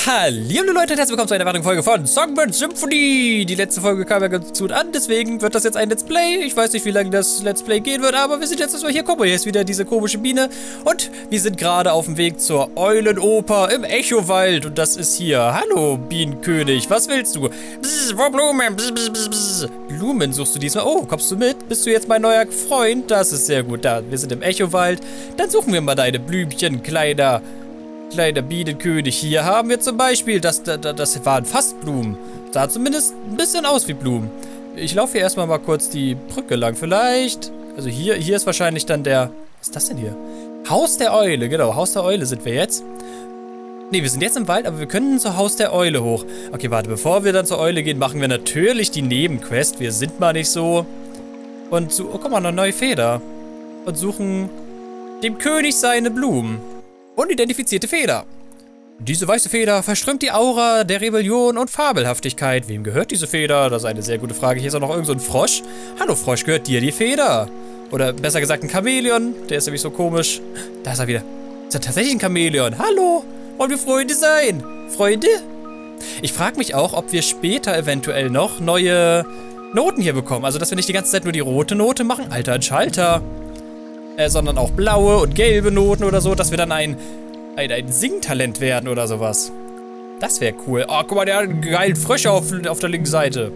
Hallo Leute und herzlich willkommen zu einer weiteren Folge von Songbird Symphony. Die letzte Folge kam ja ganz gut an, deswegen wird das jetzt ein Let's Play. Ich weiß nicht, wie lange das Let's Play gehen wird, aber wir sind jetzt erstmal hier. Guck mal, hier ist wieder diese komische Biene. Und wir sind gerade auf dem Weg zur Eulenoper im Echowald. Und das ist hier. Hallo, Bienenkönig, was willst du? Bzz, wo Blumen? Bzz, bzz, bzz, bzz. Blumen suchst du diesmal? Oh, kommst du mit? Bist du jetzt mein neuer Freund? Das ist sehr gut. Da, wir sind im Echowald. Dann suchen wir mal deine Blümchen, kleiner Bienenkönig. Hier haben wir zum Beispiel, das waren fast Blumen. Sah zumindest ein bisschen aus wie Blumen. Ich laufe hier erstmal mal kurz die Brücke lang. Vielleicht, also hier ist wahrscheinlich dann der, was ist das denn hier? Haus der Eule, genau, Haus der Eule sind wir jetzt. Ne, wir sind jetzt im Wald, aber wir können zur Haus der Eule hoch. Okay, warte, bevor wir dann zur Eule gehen, machen wir natürlich die Nebenquest. Wir sind mal nicht so. Und so, oh, guck mal, eine neue Feder. Und suchen dem König seine Blumen. Unidentifizierte Feder. Diese weiße Feder verströmt die Aura der Rebellion und Fabelhaftigkeit. Wem gehört diese Feder? Das ist eine sehr gute Frage. Hier ist auch noch irgend so ein Frosch. Hallo Frosch, gehört dir die Feder? Oder besser gesagt ein Chamäleon. Der ist nämlich so komisch. Da ist er wieder. Ist er tatsächlich ein Chamäleon? Hallo? Wollen wir Freunde sein? Freunde? Ich frage mich auch, ob wir später eventuell noch neue Noten hier bekommen. Also, dass wir nicht die ganze Zeit nur die rote Note machen. Alter, ein Schalter. Sondern auch blaue und gelbe Noten oder so, dass wir dann ein Singtalent werden oder sowas. Das wäre cool. Oh, guck mal, der hat einen geilen Frösche auf der linken Seite.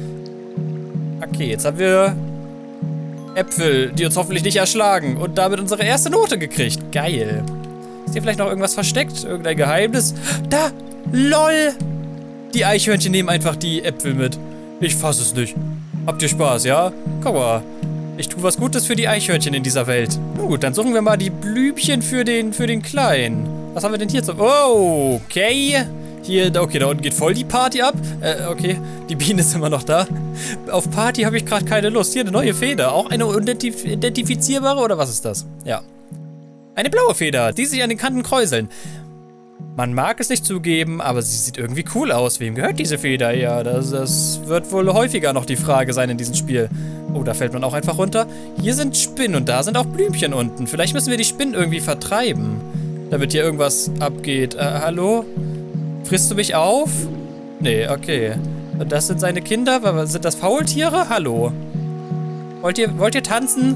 Okay, jetzt haben wir Äpfel, die uns hoffentlich nicht erschlagen und damit unsere erste Note gekriegt. Geil. Ist hier vielleicht noch irgendwas versteckt? Irgendein Geheimnis? Da! LOL! Die Eichhörnchen nehmen einfach die Äpfel mit. Ich fasse es nicht. Habt ihr Spaß, ja? Guck mal. Ich tue was Gutes für die Eichhörnchen in dieser Welt. Na gut, dann suchen wir mal die Blümchen für den Kleinen. Was haben wir denn hier zu... Oh, okay. Hier, okay, da unten geht voll die Party ab. Okay, die Biene ist immer noch da. Auf Party habe ich gerade keine Lust. Hier eine neue Feder. Auch eine identifizierbare, oder was ist das? Ja. Eine blaue Feder, die sich an den Kanten kräuseln. Man mag es nicht zugeben, aber sie sieht irgendwie cool aus. Wem gehört diese Feder? Ja, das wird wohl häufiger noch die Frage sein in diesem Spiel. Oh, da fällt man auch einfach runter. Hier sind Spinnen und da sind auch Blümchen unten. Vielleicht müssen wir die Spinnen irgendwie vertreiben, damit hier irgendwas abgeht. Hallo? Frisst du mich auf? Nee, okay. Und das sind seine Kinder? Sind das Faultiere? Hallo? Wollt ihr tanzen?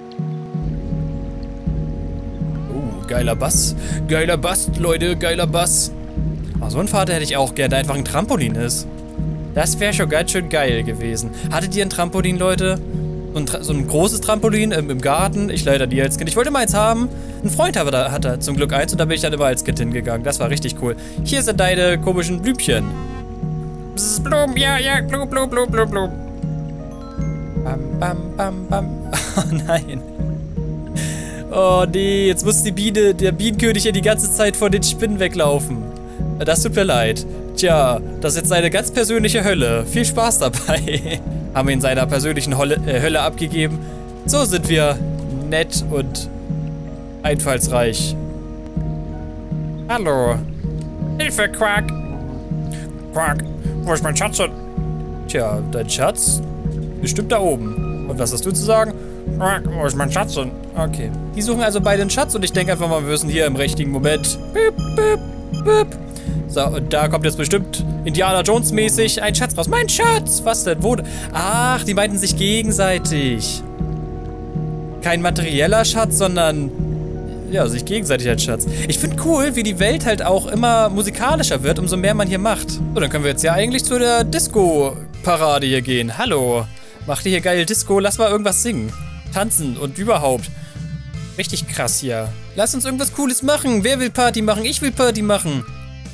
Geiler Bass. Geiler Bass, Leute. Geiler Bass. Oh, so ein Vater hätte ich auch gern, der einfach ein Trampolin ist. Das wäre schon ganz schön geil gewesen. Hattet ihr ein Trampolin, Leute? So ein großes Trampolin im Garten? Ich leider nie als Kind. Ich wollte mal eins haben. Ein Freund hatte zum Glück eins und da bin ich dann immer als Kind hingegangen. Das war richtig cool. Hier sind deine komischen Blümchen. Psst, Blumen, ja, Blum, Blum, Blum, Blum, Blum. Bam, bam, bam, bam. Oh nein. Oh nee, jetzt muss der Bienenkönig ja die ganze Zeit vor den Spinnen weglaufen. Das tut mir leid. Tja, das ist jetzt seine ganz persönliche Hölle. Viel Spaß dabei. Haben wir in seiner persönlichen Hölle abgegeben. So sind wir nett und einfallsreich. Hallo. Hilfe, Quack. Quack, wo ist mein Schatz? Tja, dein Schatz? Bestimmt da oben. Und was hast du zu sagen? Wo ist mein Schatz? Okay. Die suchen also beide einen Schatz und ich denke einfach mal, wir müssen hier im richtigen Moment. Bip, bip, bip. So, und da kommt jetzt bestimmt Indiana Jones mäßig ein Schatz raus. Mein Schatz! Was denn? Wo? Ach, die meinten sich gegenseitig. Kein materieller Schatz, sondern ja, sich gegenseitig als Schatz. Ich finde cool, wie die Welt halt auch immer musikalischer wird, umso mehr man hier macht. So, dann können wir jetzt ja eigentlich zu der Disco-Parade hier gehen. Hallo. Macht ihr hier geile Disco? Lass mal irgendwas singen. Tanzen und überhaupt. Richtig krass hier. Lass uns irgendwas Cooles machen. Wer will Party machen? Ich will Party machen.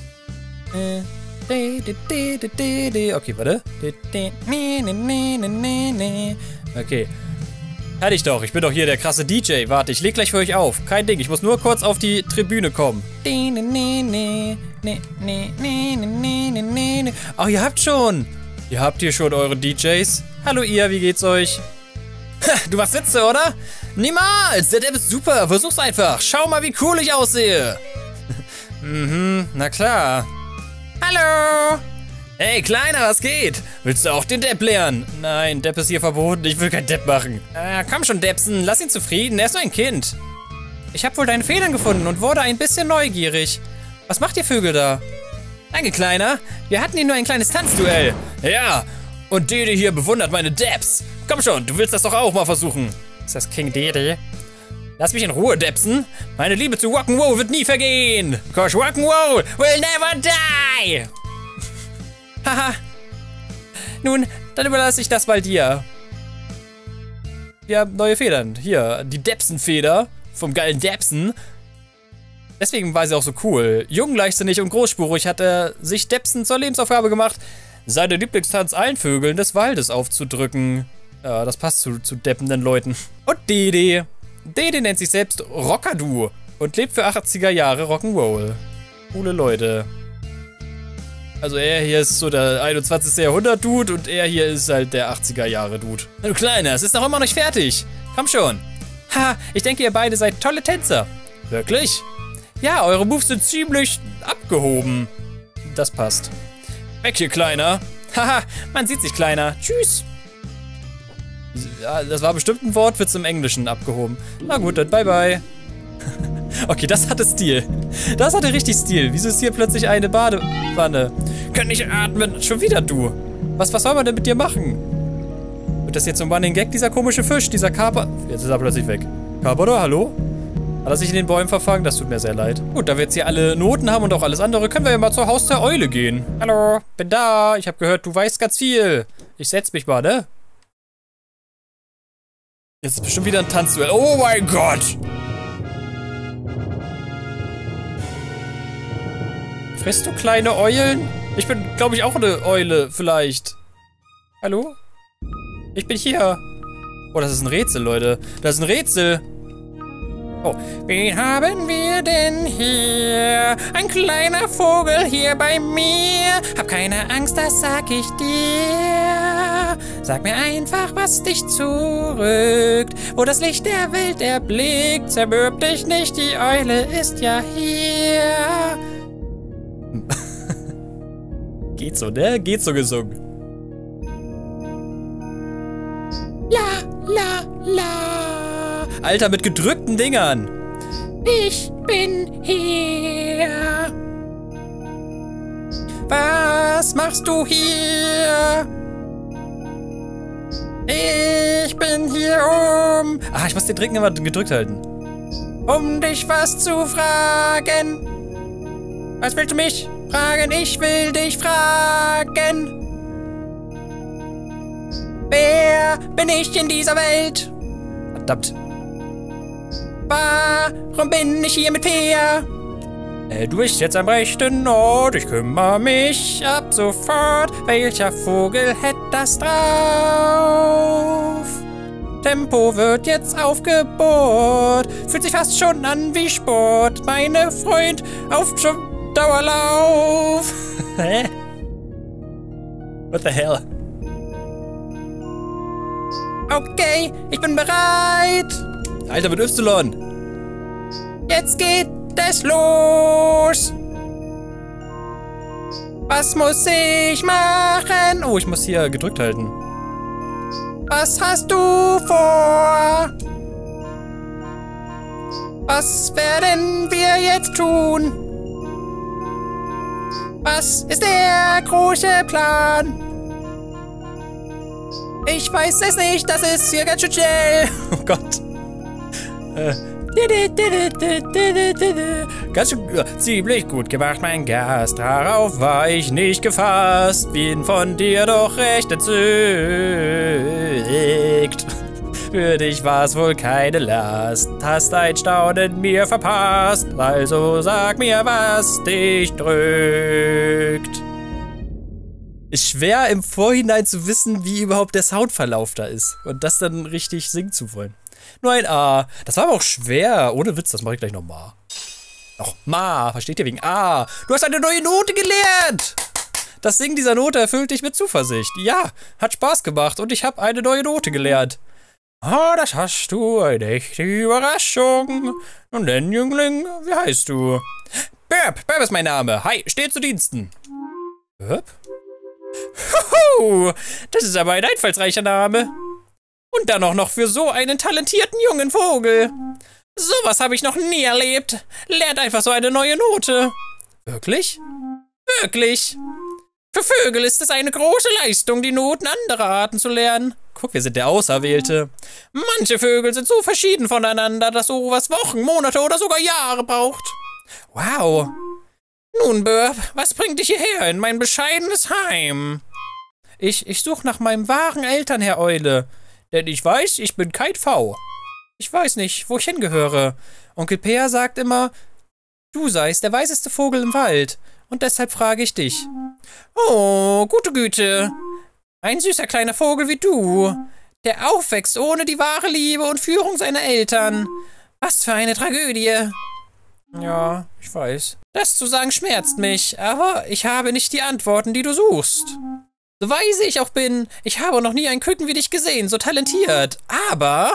Okay, warte. Okay. Hatte ich doch. Ich bin doch hier der krasse DJ. Warte, ich leg gleich für euch auf. Kein Ding. Ich muss nur kurz auf die Tribüne kommen. Oh, ihr habt schon. Ihr habt hier schon eure DJs. Hallo ihr, wie geht's euch? Ha, du warst Witze, oder? Niemals! Der Depp ist super, versuch's einfach. Schau mal, wie cool ich aussehe. Na klar. Hallo! Hey, Kleiner, was geht? Willst du auch den Depp lernen? Nein, Depp ist hier verboten, ich will keinen Depp machen. Komm schon, Deppsen, lass ihn zufrieden, er ist nur ein Kind. Ich habe wohl deine Federn gefunden und wurde ein bisschen neugierig. Was macht ihr Vögel da? Danke, Kleiner. Wir hatten hier nur ein kleines Tanzduell. Ja, und Dede hier bewundert meine Dabs. Komm schon, du willst das doch auch mal versuchen. Ist das King Dede? Lass mich in Ruhe, Debsen. Meine Liebe zu Rock'n'Roll wird nie vergehen. Cause Rock'n'Roll will never die. Haha. Nun, dann überlasse ich das mal dir. Wir haben neue Federn. Hier, die Debsen-Feder vom geilen Debsen. Deswegen war sie auch so cool. Jung, leichtsinnig und großspurig hat er sich Debsen zur Lebensaufgabe gemacht, seine Lieblingstanz allen Vögeln des Waldes aufzudrücken. Ja, das passt zu deppenden Leuten. Und Dede. Dede nennt sich selbst Rockadu und lebt für 80er Jahre Rock'n'Roll. Coole Leute. Also er hier ist so der 21. Jahrhundert-Dude und er hier ist halt der 80er-Jahre-Dude. Du Kleiner, es ist noch immer nicht fertig. Komm schon. Ha, ich denke, ihr beide seid tolle Tänzer. Wirklich? Ja, eure Moves sind ziemlich abgehoben. Das passt. Weg hier, Kleiner. Haha, man sieht sich, Kleiner. Tschüss. Ja, das war bestimmt ein Wortwitz im Englischen abgehoben. Na gut, dann bye bye. Okay, das hatte Stil. Das hatte richtig Stil. Wieso ist hier plötzlich eine Badewanne? Kann nicht atmen. Schon wieder du. Was soll man denn mit dir machen? Wird das jetzt so ein Running Gag, dieser komische Fisch, dieser Kaper? Jetzt ist er plötzlich weg. Kaper, hallo? Hat er sich in den Bäumen verfangen? Das tut mir sehr leid. Gut, da wir jetzt hier alle Noten haben und auch alles andere, können wir ja mal zur Haus der Eule gehen. Hallo, bin da. Ich habe gehört, du weißt ganz viel. Ich setz mich mal, ne? Jetzt ist bestimmt wieder ein Tanzduell. Oh mein Gott! Frisst du kleine Eulen? Ich bin, glaube ich, auch eine Eule, vielleicht. Hallo? Ich bin hier. Oh, das ist ein Rätsel, Leute. Das ist ein Rätsel. Oh. Wen haben wir denn hier? Ein kleiner Vogel hier bei mir. Hab keine Angst, das sag ich dir. Sag mir einfach, was dich zurückt. Wo das Licht der Welt erblickt. Zermürb dich nicht, die Eule ist ja hier. Geht so, ne? Geht so gesungen. La, la, la. Alter, mit gedrückten Dingern. Ich bin hier. Was machst du hier? Ich bin hier Ah, ich muss den Drücken immer gedrückt halten. Um dich was zu fragen. Was willst du mich fragen? Ich will dich fragen. Wer bin ich in dieser Welt? Verdammt. Warum bin ich hier mit Peer? Du bist jetzt am rechten Ort. Ich kümmere mich ab sofort. Welcher Vogel hätte das drauf? Tempo wird jetzt aufgebohrt. Fühlt sich fast schon an wie Sport. Meine Freund auf zum Dauerlauf. Hä? What the hell? Okay, ich bin bereit. Alter, mit Y. Jetzt geht es los. Was muss ich machen? Oh, ich muss hier gedrückt halten. Was hast du vor? Was werden wir jetzt tun? Was ist der große Plan? Ich weiß es nicht, das ist hier ganz schön schnell. Oh Gott. Ganz schön, ziemlich gut gemacht, mein Gast. Darauf war ich nicht gefasst. Bin von dir doch recht entzückt. Für dich war's wohl keine Last. Hast ein Staunen mir verpasst. Also sag mir, was dich drückt. Ist schwer im Vorhinein zu wissen, wie überhaupt der Soundverlauf da ist. Und das dann richtig singen zu wollen. Nur ein A. Das war aber auch schwer. Ohne Witz, das mache ich gleich nochmal. Nochmal. Versteht ihr wegen A? Du hast eine neue Note gelernt. Das Singen dieser Note erfüllt dich mit Zuversicht. Ja, hat Spaß gemacht und ich habe eine neue Note gelernt. Ah, das hast du. Eine echte Überraschung. Und dann, Jüngling, wie heißt du? Burp. Burp ist mein Name. Hi, steh zu Diensten. Burp? Huhu, das ist aber ein einfallsreicher Name. Und dann auch noch für so einen talentierten jungen Vogel. Sowas habe ich noch nie erlebt. Lernt einfach so eine neue Note. Wirklich? Wirklich. Für Vögel ist es eine große Leistung, die Noten anderer Arten zu lernen. Guck, wir sind der Auserwählte. Manche Vögel sind so verschieden voneinander, dass sowas Wochen, Monate oder sogar Jahre braucht. Wow. Nun, Burp, was bringt dich hierher in mein bescheidenes Heim? Ich suche nach meinem wahren Eltern, Herr Eule. Denn ich weiß, ich bin kein V. Ich weiß nicht, wo ich hingehöre. Onkel Peer sagt immer, du seist der weiseste Vogel im Wald. Und deshalb frage ich dich. Oh, gute Güte. Ein süßer kleiner Vogel wie du, der aufwächst ohne die wahre Liebe und Führung seiner Eltern. Was für eine Tragödie. Ja, ich weiß. Das zu sagen schmerzt mich, aber ich habe nicht die Antworten, die du suchst. So weise ich auch bin, ich habe noch nie ein Küken wie dich gesehen, so talentiert. Aber?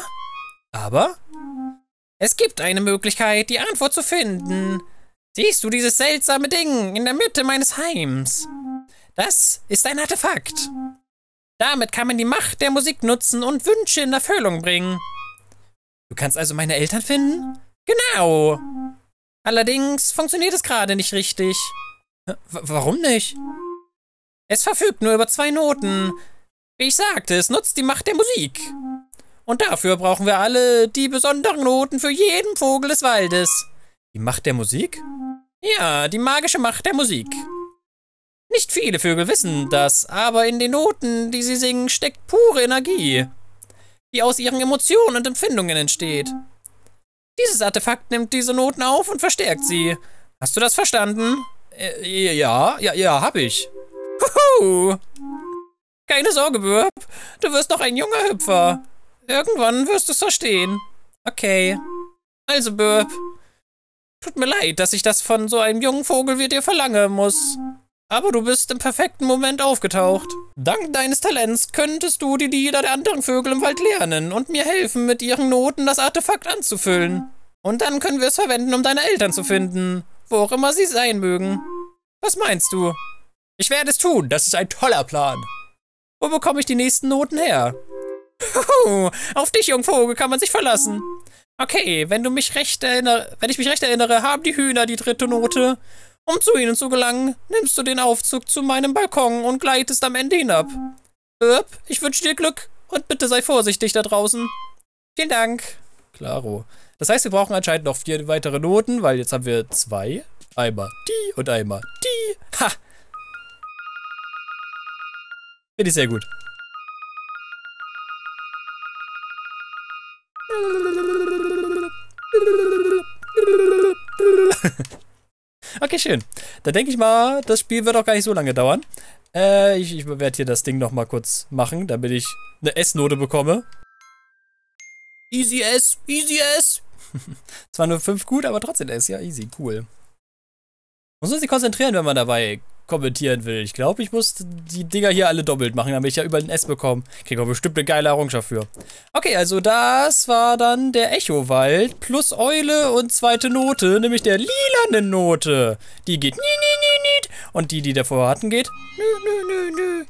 Es gibt eine Möglichkeit, die Antwort zu finden. Siehst du dieses seltsame Ding in der Mitte meines Heims? Das ist ein Artefakt. Damit kann man die Macht der Musik nutzen und Wünsche in Erfüllung bringen. Du kannst also meine Eltern finden? Genau. Allerdings funktioniert es gerade nicht richtig. Warum nicht? Es verfügt nur über 2 Noten. Wie ich sagte, es nutzt die Macht der Musik. Und dafür brauchen wir alle die besonderen Noten für jeden Vogel des Waldes. Die Macht der Musik? Ja, die magische Macht der Musik. Nicht viele Vögel wissen das, aber in den Noten, die sie singen, steckt pure Energie, die aus ihren Emotionen und Empfindungen entsteht. Dieses Artefakt nimmt diese Noten auf und verstärkt sie. Hast du das verstanden? Ja, hab ich. Huhu! Keine Sorge, Burp. Du wirst noch ein junger Hüpfer. Irgendwann wirst du es verstehen. Okay. Also, Burp. Tut mir leid, dass ich das von so einem jungen Vogel wie dir verlangen muss. Aber du bist im perfekten Moment aufgetaucht. Dank deines Talents könntest du die Lieder der anderen Vögel im Wald lernen und mir helfen, mit ihren Noten das Artefakt anzufüllen. Und dann können wir es verwenden, um deine Eltern zu finden, wo auch immer sie sein mögen. Was meinst du? Ich werde es tun, das ist ein toller Plan. Wo bekomme ich die nächsten Noten her? Auf dich, Jungvogel, kann man sich verlassen. Okay, wenn ich mich recht erinnere, haben die Hühner die 3. Note. Um zu ihnen zu gelangen, nimmst du den Aufzug zu meinem Balkon und gleitest am Ende hinab. Burp, ich wünsche dir Glück und bitte sei vorsichtig da draußen. Vielen Dank. Klaro. Das heißt, wir brauchen anscheinend noch 4 weitere Noten, weil jetzt haben wir 2. Einmal die und einmal die. Ha! Finde ich sehr gut. Okay, schön. Dann denke ich mal, das Spiel wird auch gar nicht so lange dauern. Ich werde hier das Ding noch mal kurz machen, damit ich eine S-Note bekomme. Easy S, easy S. Zwar nur 5 gut, aber trotzdem S. Ja, easy, cool. Muss man sich konzentrieren, wenn man dabei kommentieren will. Ich glaube, ich muss die Dinger hier alle doppelt machen, damit ich ja überall ein S bekomme. Kriege aber bestimmt eine geile Errungenschaft für. Okay, also das war dann der Echowald plus Eule und 2. Note, nämlich der lilane Note. Die geht ni. Und die davor hatten, geht nü.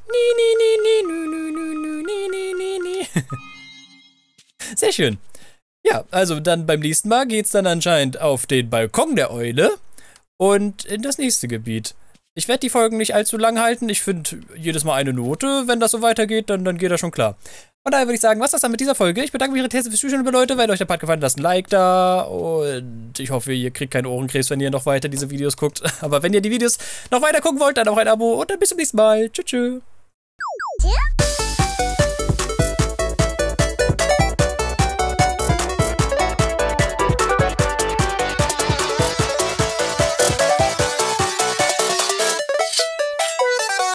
Ni. Sehr schön. Ja, also dann beim nächsten Mal geht's dann anscheinend auf den Balkon der Eule und in das nächste Gebiet. Ich werde die Folgen nicht allzu lang halten. Ich finde jedes Mal eine Note. Wenn das so weitergeht, dann geht das schon klar. Von daher würde ich sagen, was das dann mit dieser Folge? Ich bedanke mich recht herzlich fürs Zuschauen, liebe Leute. Wenn euch der Part gefallen hat, lasst ein Like da. Und ich hoffe, ihr kriegt keine Ohrenkrebs, wenn ihr noch weiter diese Videos guckt. Aber wenn ihr die Videos noch weiter gucken wollt, dann auch ein Abo. Und dann bis zum nächsten Mal. Tschüss.